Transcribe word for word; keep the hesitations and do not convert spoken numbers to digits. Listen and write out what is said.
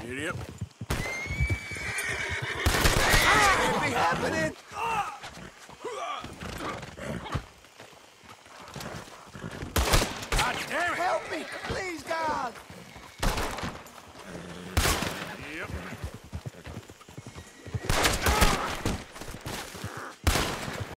Yep. It be happening! God damn it! Help me! Please, God! Yep.